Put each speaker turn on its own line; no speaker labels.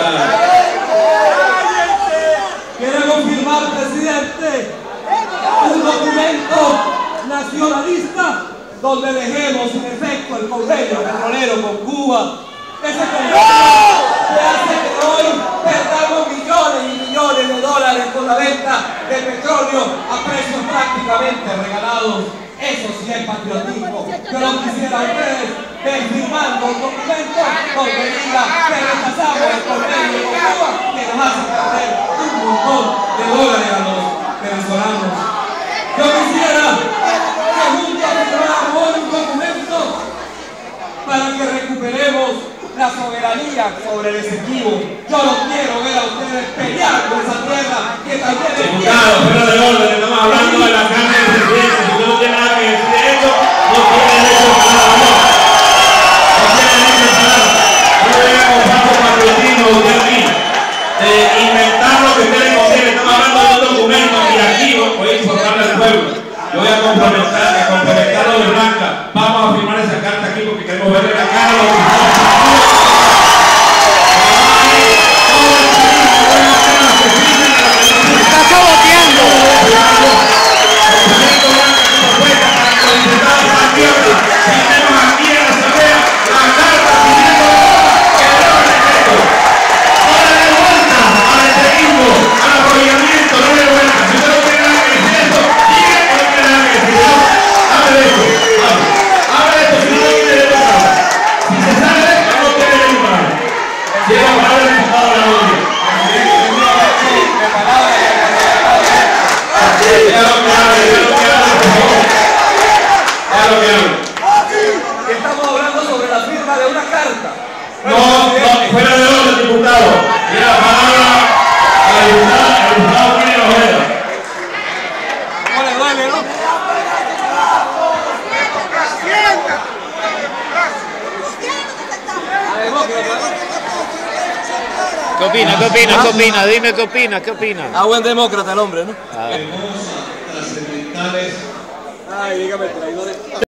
Queremos firmar, presidente, un documento nacionalista donde dejemos sin efecto el convenio petrolero con Cuba. Ese convenio que hace que hoy perdamos millones y millones de dólares con la venta de petróleo a precios prácticamente regalados. Eso sí es patriotismo. Yo no quisiera a ustedes ver firmando un documento donde diga que rechazamos el convenio con Cuba que nos hace perder un montón de dólares a los venezolanos. Yo quisiera que juntos firmáramos hoy un documento para que recuperemos la soberanía sobre el Esequibo. Yo no quiero ver a ustedes pelear por esa tierra que también es
diputado, fuera de orden, estamos hablando de la carne del presidente. Si usted no tiene nada que decir de eso, no tiene derecho a hablar. No tiene derecho a hablar. No venga con falso patriotismo usted aquí. De inventar lo que usted le conviene. Estamos hablando de un documento y aquí voy a informarle al pueblo. Yo voy a complementarlo de Blanca. Vamos a firmar esa carta aquí porque queremos verle la cara a los diputados.
Estamos hablando sobre la firma de una carta.
No, fuera de orden, diputado. Y la palabra al diputado Willy Ojeda.
¿Cómo le duele, no?
¿Qué opina? ¿Qué opina? ¿Qué opina? Dime qué opina, ¿qué opina?
Ah, buen demócrata el hombre, ¿no?
Trascendentales.
Ay, dígame, traidores.